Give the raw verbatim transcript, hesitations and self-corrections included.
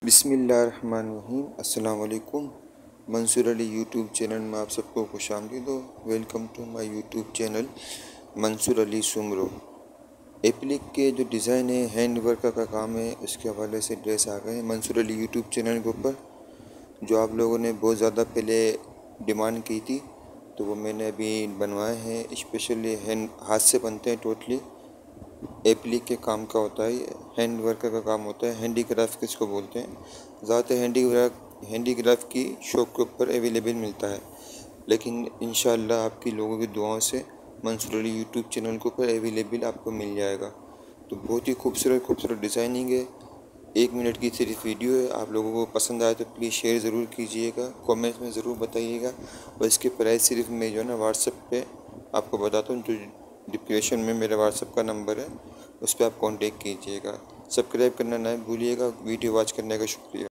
बिस्मिल्लाहिर्रहमानिर्रहीम। अस्सलाम वालेकुम। मंसूर अली यूट्यूब चैनल में आप सबको खुशामदीद हो। Welcome to my YouTube channel Mansoor Ali Soomro. Applique के जो डिज़ाइन है, हैंड वर्क का काम है, उसके हवाले से ड्रेस आ गए हैं मंसूर अली यूट्यूब चैनल के ऊपर, जो आप लोगों ने बहुत ज़्यादा पहले डिमांड की थी, तो वो मैंने अभी बनवाए हैं। स्पेशली हैंड हाथ से बनते हैं, टोटली एप्लिक के काम का होता है, हैंड वर्क का काम होता है, हैंडीक्राफ्ट किसको बोलते हैं। ज़्यादातर हैंडीक्राफ्ट हैंडीक्राफ्ट की शॉप के ऊपर अवेलेबल मिलता है, लेकिन इंशाअल्लाह आपकी लोगों की दुआओं से मंसूर अली यूट्यूब चैनल के ऊपर अवेलेबल आपको मिल जाएगा। तो बहुत ही खूबसूरत खूबसूरत डिज़ाइनिंग है। एक मिनट की सिर्फ वीडियो है। आप लोगों को पसंद आए तो प्लीज़ शेयर ज़रूर कीजिएगा, कमेंट्स में ज़रूर बताइएगा। और इसके प्राइस सिर्फ मैं जो है ना व्हाट्सएप पे आपको बताता हूँ, जो डिस्क्रिप्शन में मेरा व्हाट्सएप का नंबर है, उस पर आप कांटेक्ट कीजिएगा। सब्सक्राइब करना ना भूलिएगा। वीडियो वॉच करने का शुक्रिया।